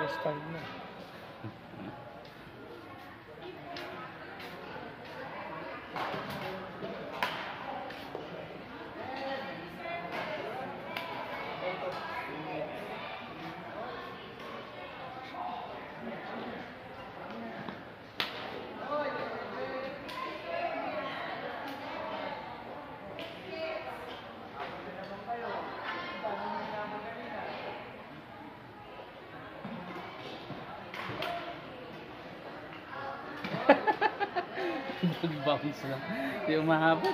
style mo. Nag-bounce lang. Hindi umahabot.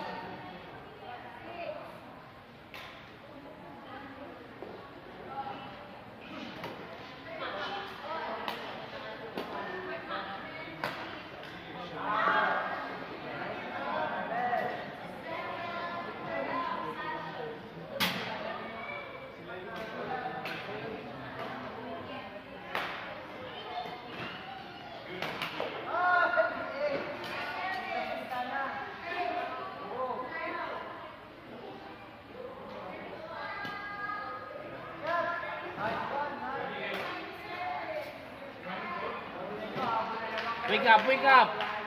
Wake up, wake up!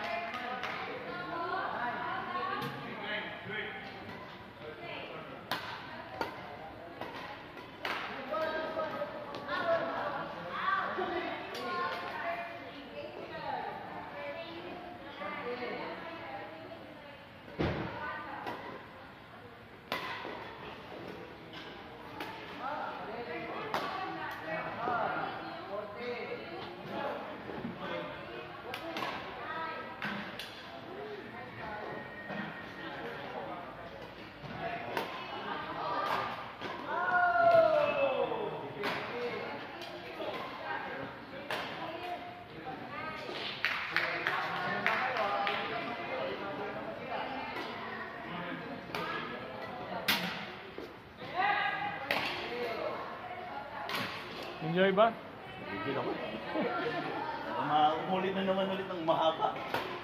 Enjoy ba? Enjoy ako. Umulit na naman ulit ng mahaba.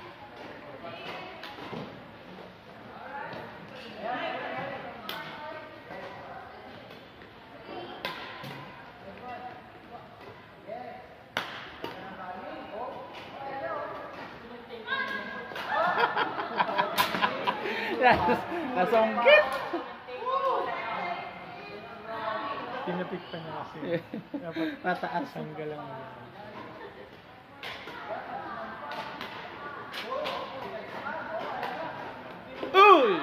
Nasongkit! Tinapik pa niya kasi. Dapat Mataas. tanggal lang niya. Uy!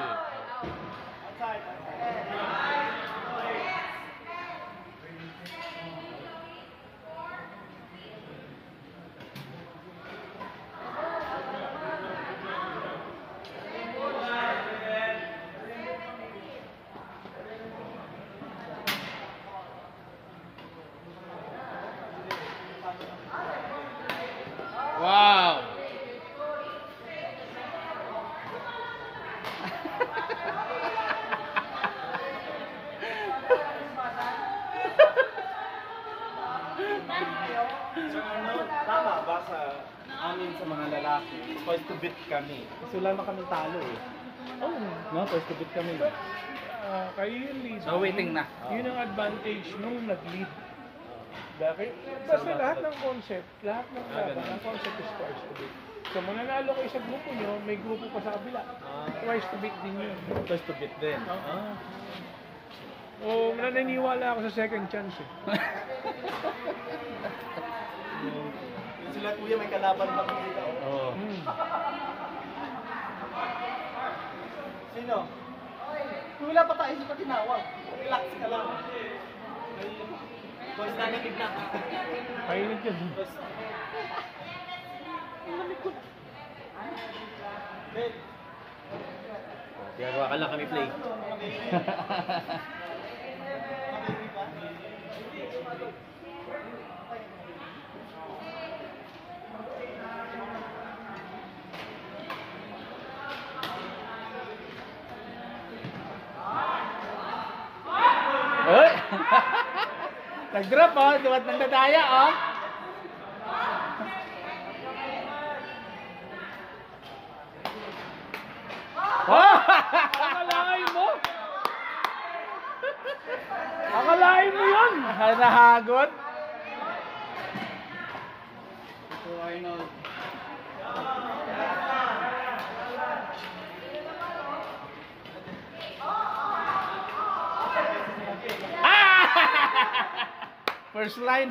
Wow! So tama ba sa amin sa mga lalaki? First to beat kami. Kasi wala naman kami talo eh. Oh, No, first to beat kami. kayo yung lead. So waiting na. Yun ang advantage nung nag-lead. Bakit? Kasi lahat ng concept, lahat ng laban, ang concept is twice to beat. So mananalo kayo sa grupo nyo, may grupo pa sa kabila. Twice to beat din yun. First to beat din. O naniniwala ako sa second chance eh. Yung sila kuya may kalaban pa kung dito. Oo. Sino? Wala pa tayo sa tinawag. Relax ka lang. Boys na tignan. Kainit yun. Gagawa ka lang kami play. Uy! Nag-drop oh, duwat ng dadaya oh. Oh! Akalain mo? Akalain mo yun? Nahagot? So Arnold. First line.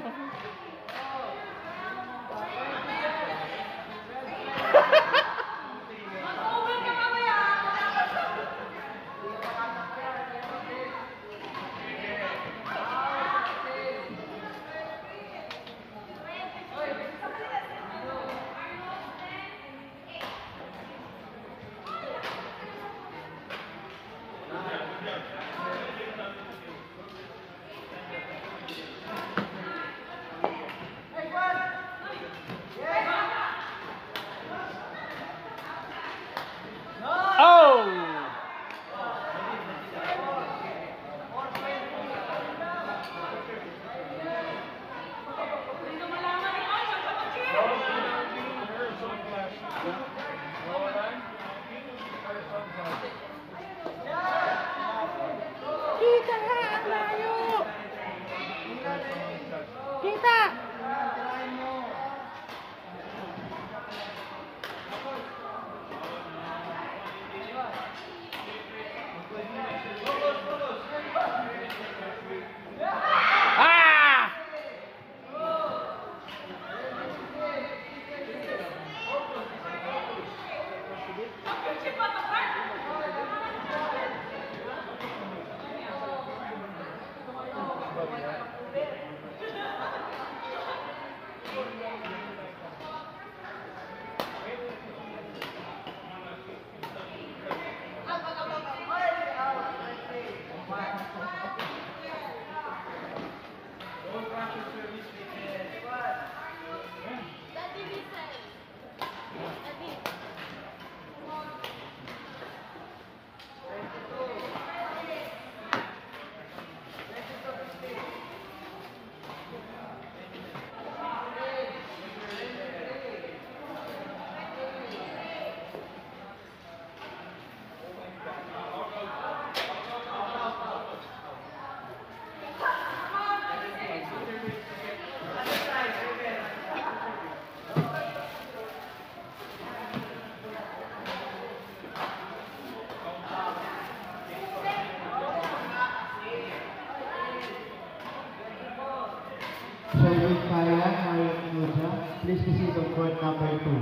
Please proceed on court number 2.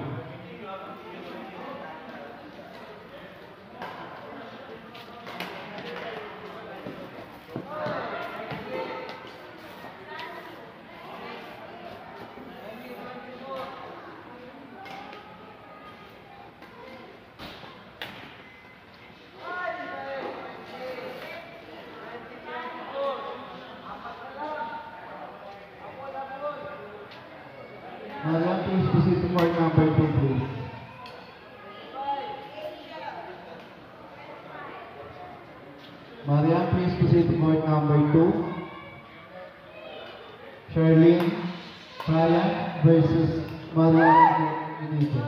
Mariam, please proceed to court number 2, please. Mariam, please proceed to court number 2. Charlene Ryan versus Mariam United.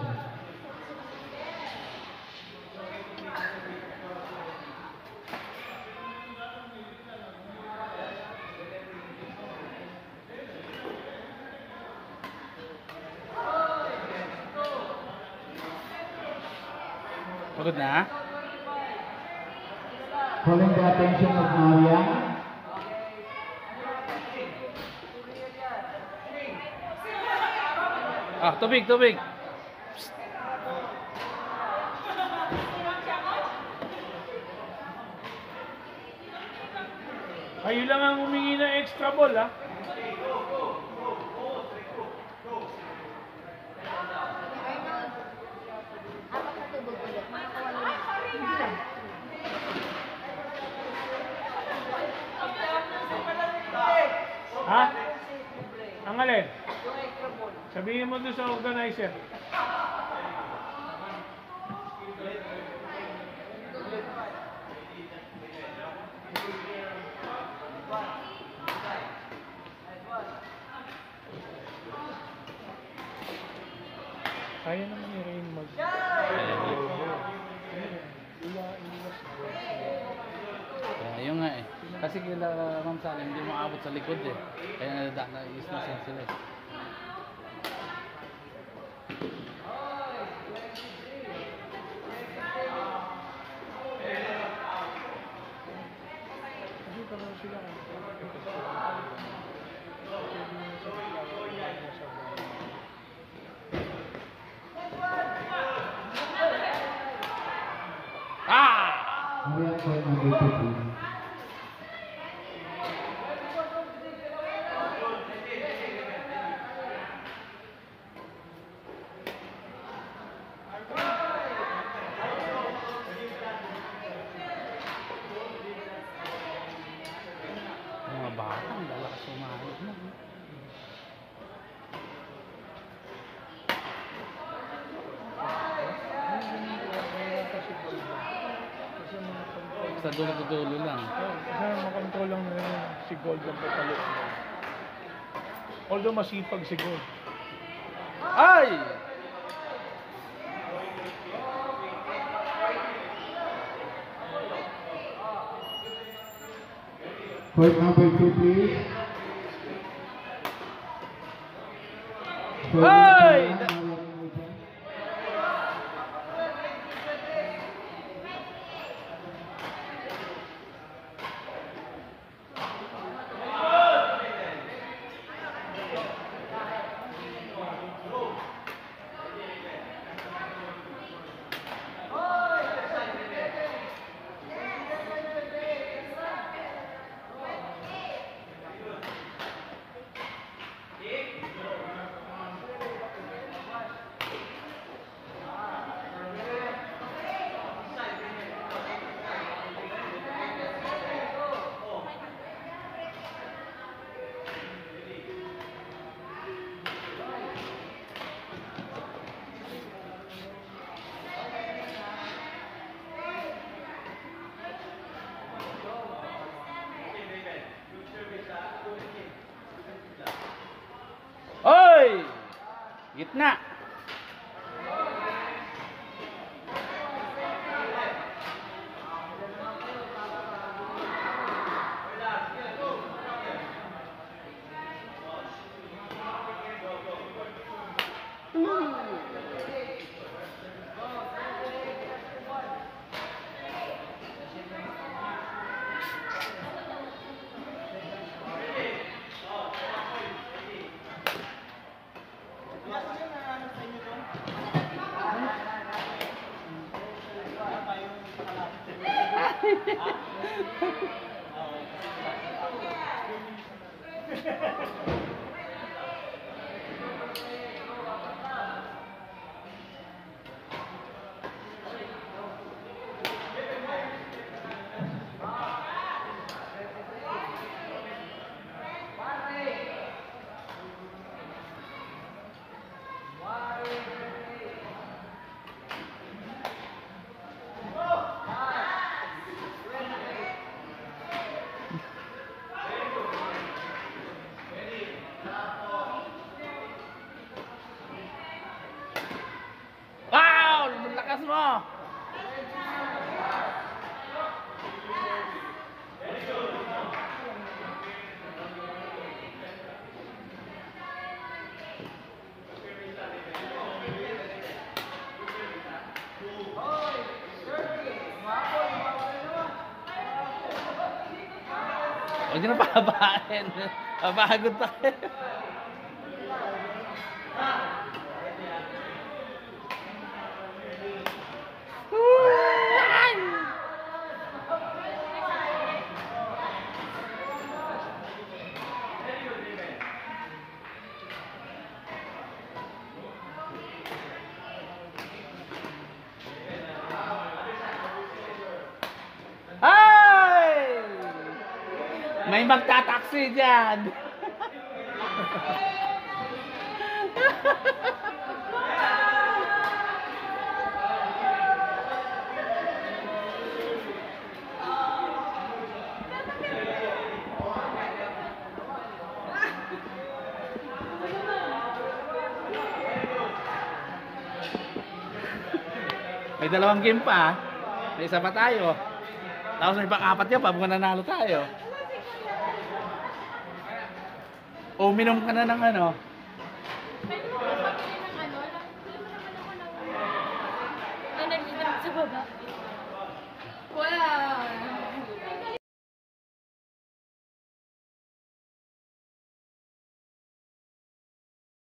Pagod na? Calling the attention of Mariam. Tubig, tubig. Kayo lang ang humingi ng extra ball, ha? Ha? Ang alin? Sabihin mo doon sa organizer. Kaya naman ni Rain mag... Yun nga eh. Kasi kila Ma'am Sally, hindi maabot sa likod eh. Kaya nais na sila eh. Kasi parang sila kung Marian point number 2, please. Mga bata, ang lalakas sumahanap na. Sa dulo-dulo lang. kasi makontrol lang na si Gold ang patalo. Although masipag si Gold. Ay! Point number 2, please. Ay! Oy! Gitna. Wow! Lakas mo! Huwag nyo na pahabain. Papagod tayo. Ay! May magtataksi dyan. May dalawang game pa. May isa pa tayo. Tapos may pang-apat yan pa kung nanalo tayo. O uminom ka na ng ano? baba.